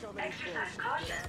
Exercise caution.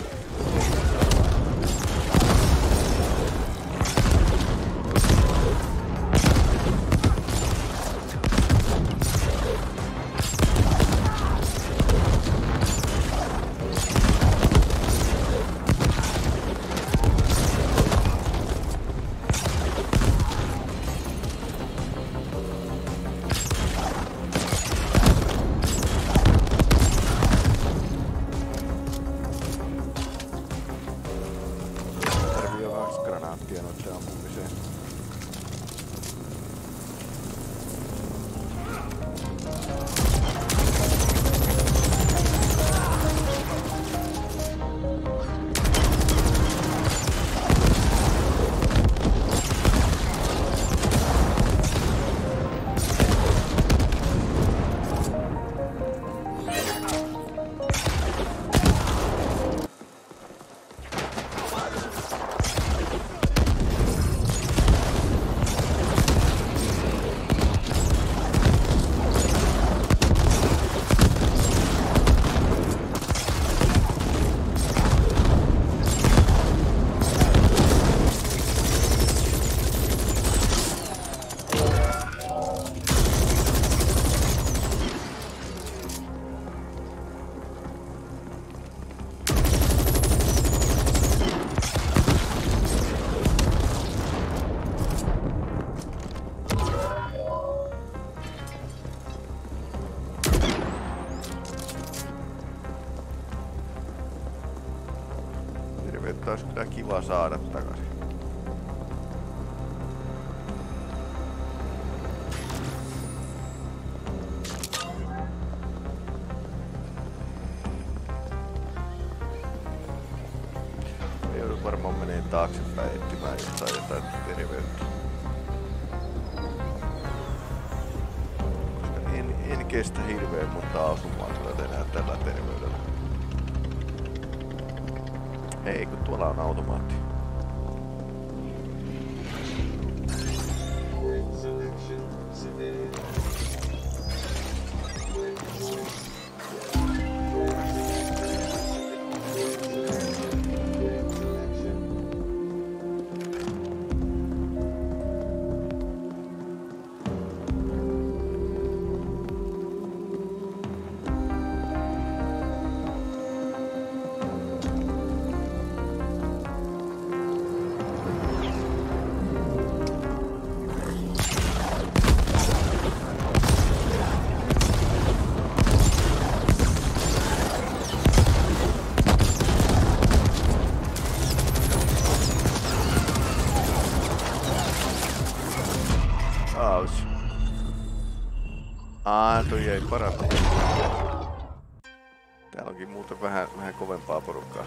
Olisi kyllä kiva saada takaisin. Me joudun varmaan menee taaksepäin etsimään jotain terveyttä. Koska en kestä hirveän monta asumaa kyllä enää tällä terveydellä. Ei, kun tuolla on automaatti. Toi ei parata. Täällä onkin muuten vähän kovempaa porukkaa.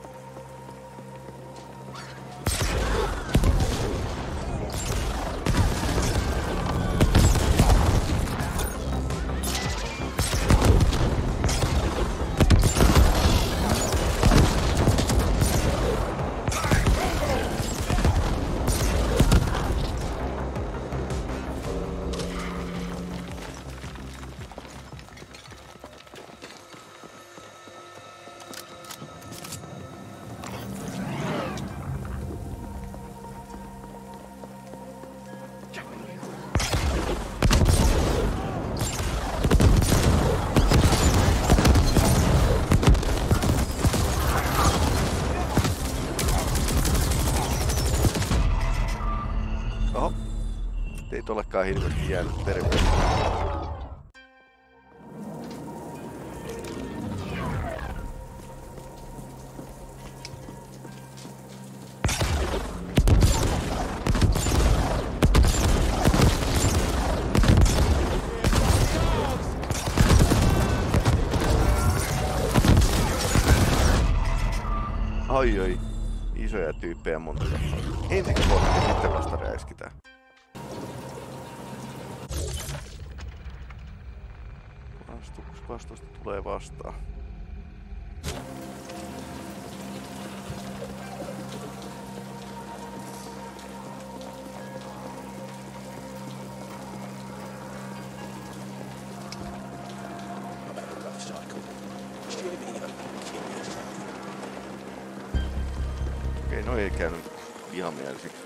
Olekaan hirveästi jäänyt terveyttä. Oi, isoja tyyppejä monta kappaa. Ensin kohti, sitten vasta räiskitään. Vastusta tulee vastaan. Cycle. Jimmy, Okei, no ei käynyt vihamielisiksi.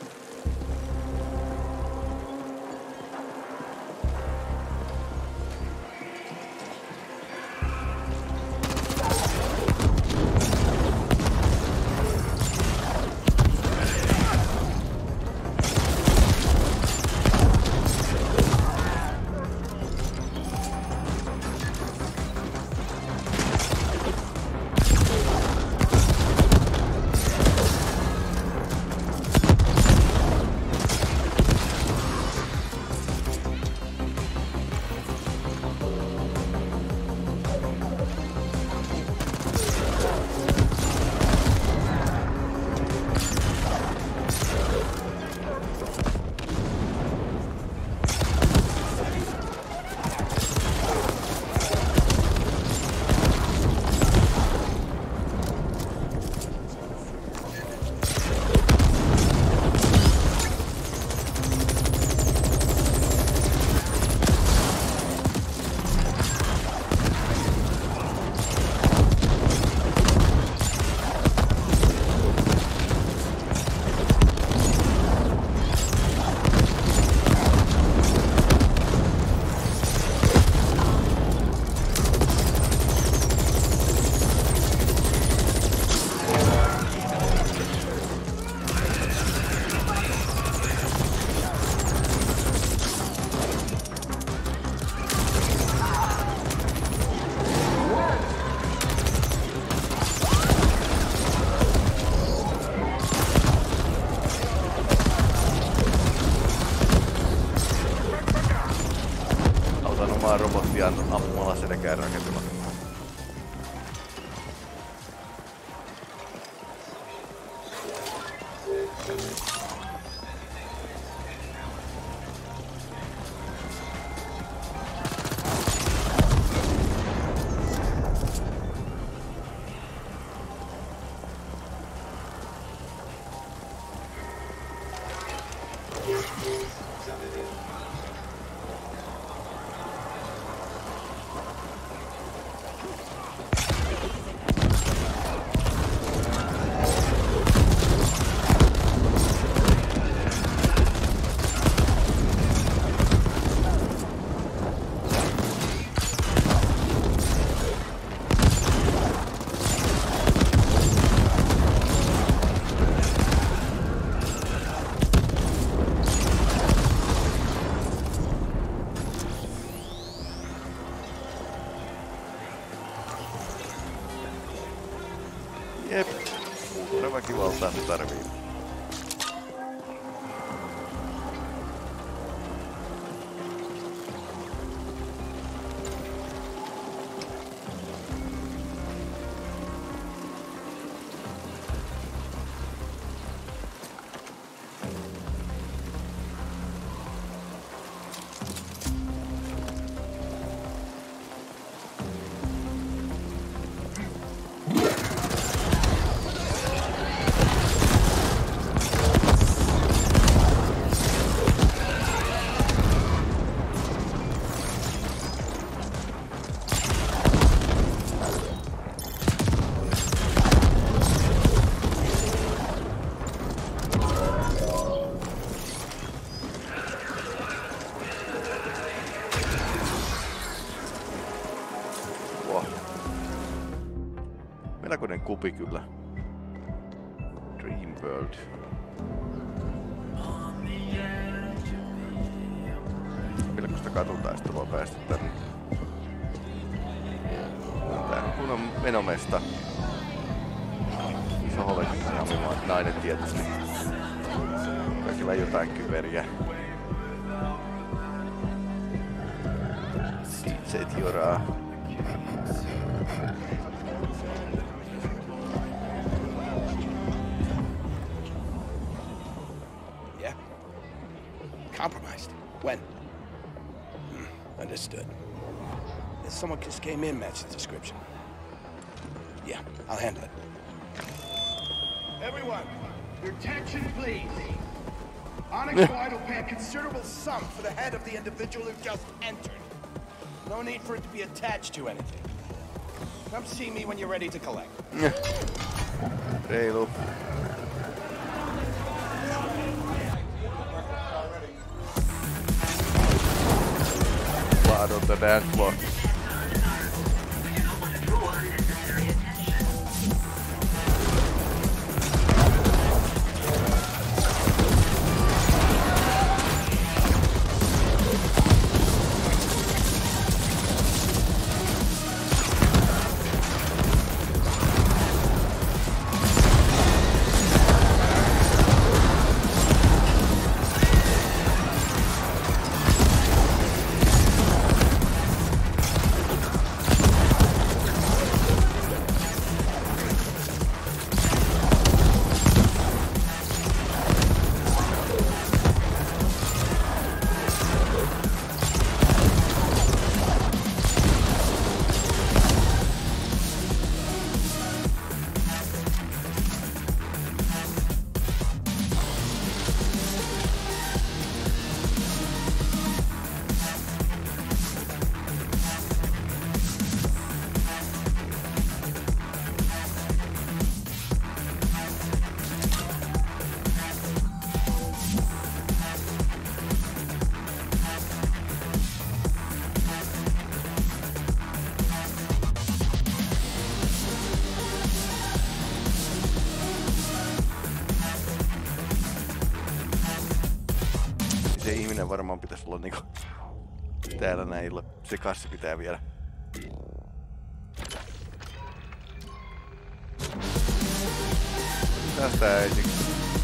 Robottia ampumalla selkään rakentumaan. Jep, ultraväkivaltaa se tarvii. Melkoinen kupi kyllä. Dream World. Melkoista katutaistoa päästä tänne. Tää on kunnon menomesta. Iso hovekamima nainen tietysti. Kaikilla jotain kyveriä. DJt joraa. Compromised. When? Understood. Someone just came in, matched the description. Yeah, I'll handle it. Everyone, your attention, please. Onyx White will pay a considerable sum for the head of the individual who just entered. No need for it to be attached to anything. Come see me when you're ready to collect. Reilu. the dance floor. Se ihminen varmaan pitäisi olla niinku täällä näillä. Se kassi pitää viedä. Tästä ei siksi.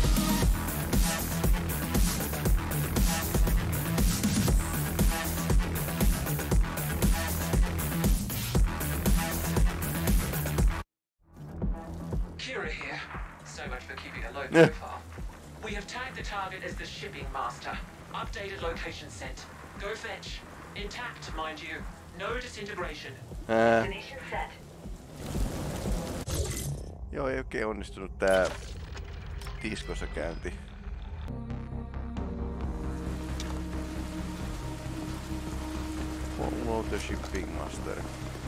Kira here. So much for keeping a low profile. We have tagged the target as the shipping master. Updated location sent. Go fetch. Intact, mind you. No disintegration. Destination set. Joo, ei oikein onnistunut tää diskossa käynti. Follow the shipping master.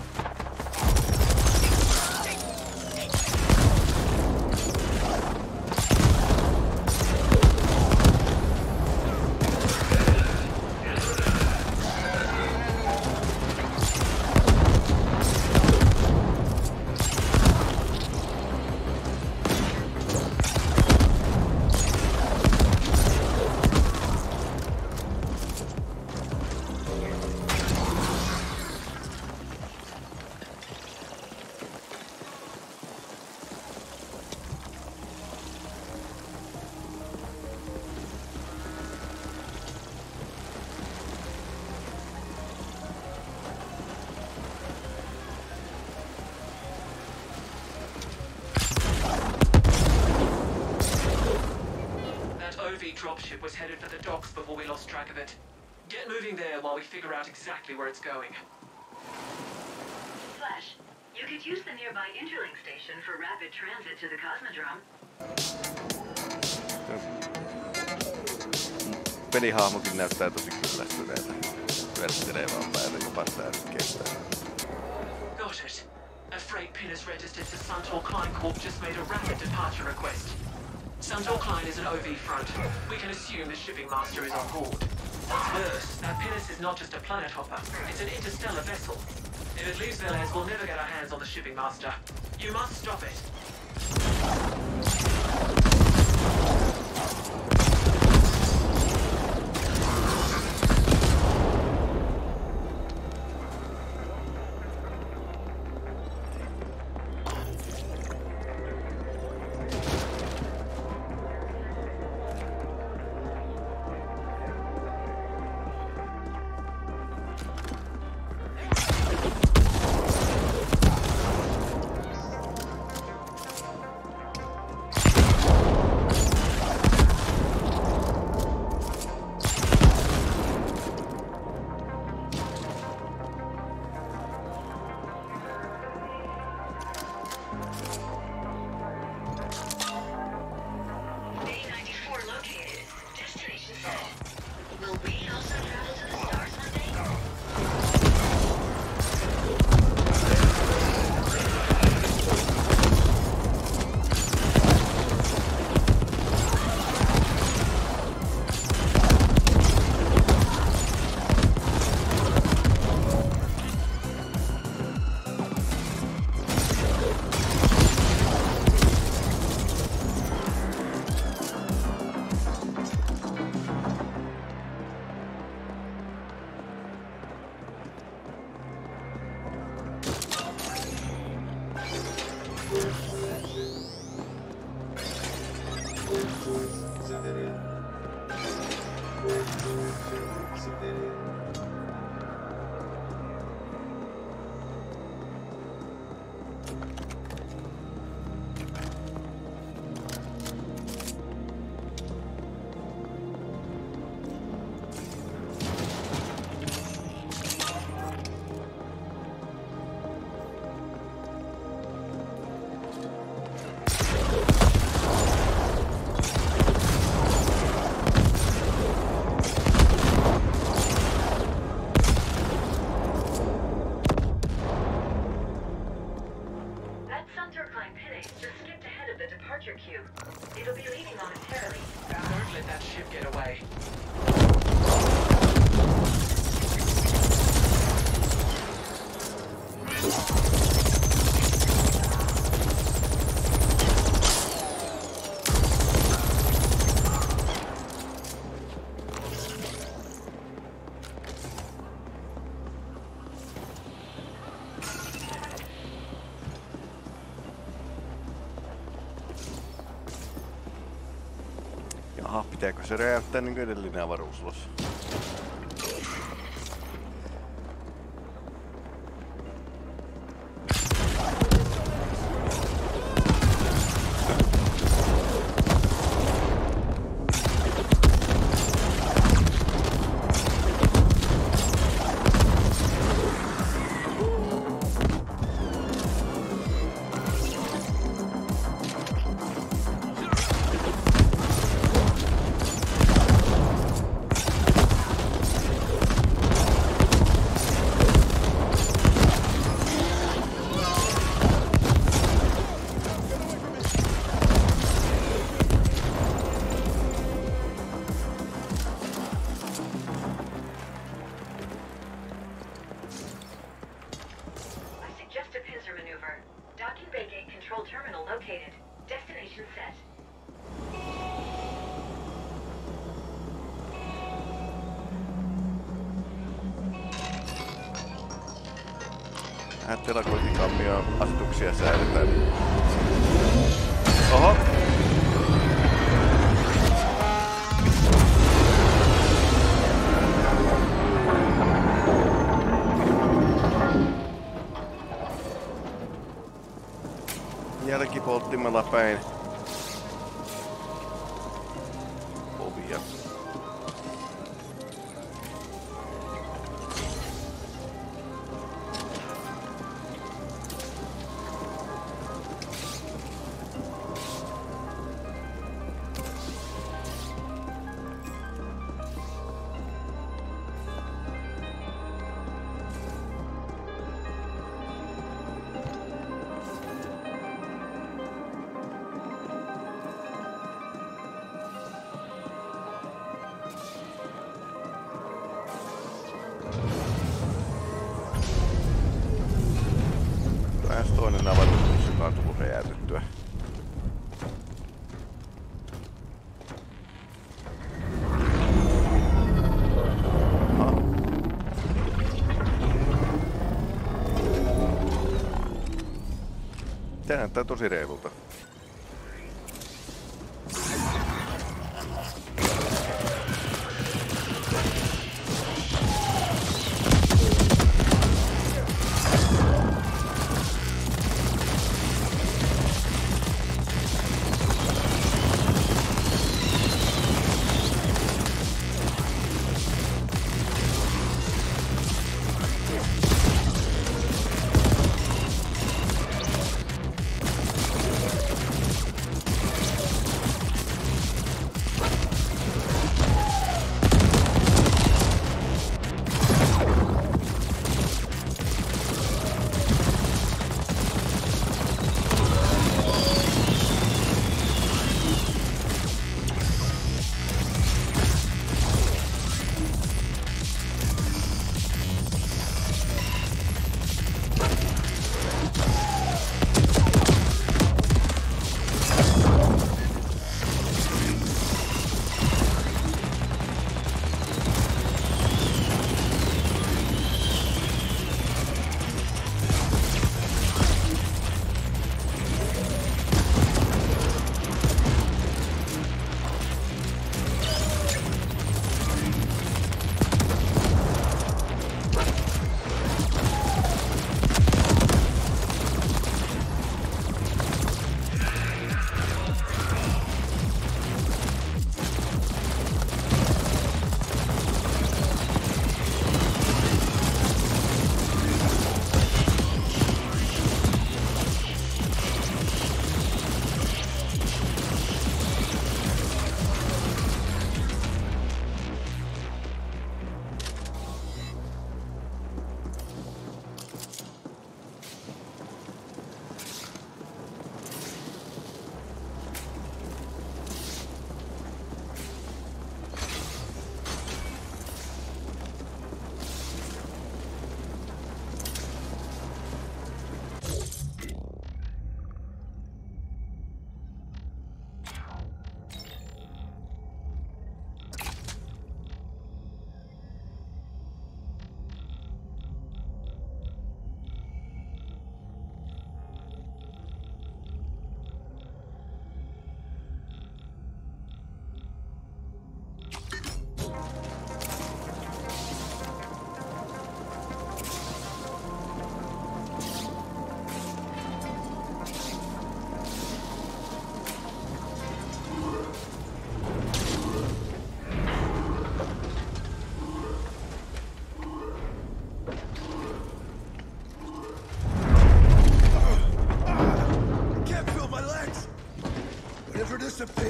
Dropship was headed for the docks before we lost track of it. Get moving there while we figure out exactly where it's going. Flash, you could use the nearby Interlink station for rapid transit to the Cosmodrome. Pelihahmokin näyttää tosi kyllästyneeltä. Verttelee vaan päälle, kun passää nyt kestää. Got it. A freight pin is registered to Suntor Klein Corp just made a rapid departure request. Suntor Klein is an OV front. We can assume the shipping master is on board. What's worse, that pinnace is not just a planet hopper. It's an interstellar vessel. If it leaves Velez, we'll never get our hands on the shipping master. You must stop it. That Suntor Klein pinnace just skipped ahead of the departure queue. It'll be leaving momentarily. Don't let that ship get away. Jaha, pitääkö se räjäyttää niin kuin edellinen avaruusulus? I suggest a pincer maneuver. Docking Bay Gate Control Terminal located. Destination set. Telakointikammio asetuksia säädetään. Oho! Jälkipolttimella päin ovia. Taas toinen avaruus, joka on tullut räjäytettyä. Tää näyttää tosi reilulta.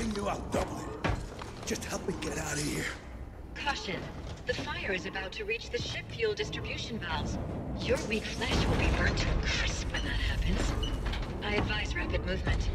paying you, I'll double it. Just help me get out of here. Caution. The fire is about to reach the ship fuel distribution valves. Your weak flesh will be burnt to a crisp when that happens. I advise rapid movement.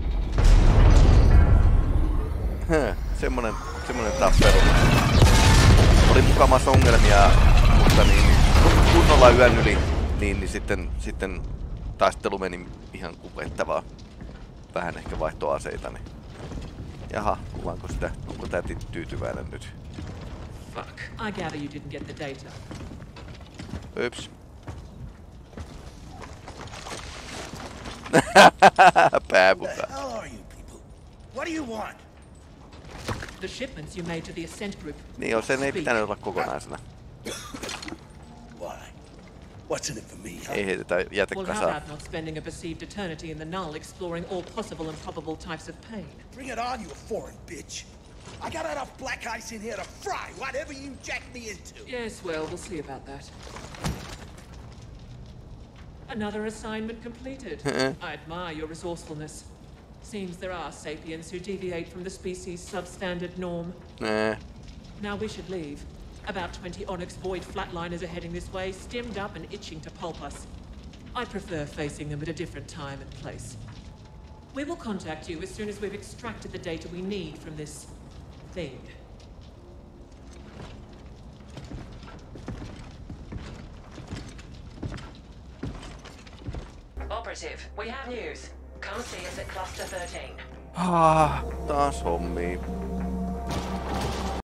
Semmonen tappelu. Oli mukamas ongelmia, mutta niin kunnolla yön yli, niin sitten taistelu meni ihan kuvettavaa. Vähän ehkä vaihtoaseita, niin. Jaha, kuvaanko sitä? Onko tää tyytyväinen nyt? Fuck. I gather you didn't get the data. Oops. Pääpuka. Who the hell are you people? What do you want? The shipments you made to the Ascent Group. Niin sen ei pitänyt olla kokonaisena. Why? What's in it for me, huh? Ei heitetä Well, how jätekasaa. about not spending a perceived eternity in the null exploring all possible and probable types of pain? Bring it on, you foreign bitch. I got enough black ice in here to fry whatever you jack me into. Yes, well, we'll see about that. Another assignment completed. I admire your resourcefulness. Seems there are sapiens who deviate from the species' substandard norm. Now we should leave. About 20 Onyx Void flatliners are heading this way, stemmed up and itching to pulp us. I prefer facing them at a different time and place. We will contact you as soon as we've extracted the data we need from this thing. Operative, we have news. Come see us at Cluster 13. Taas hommii.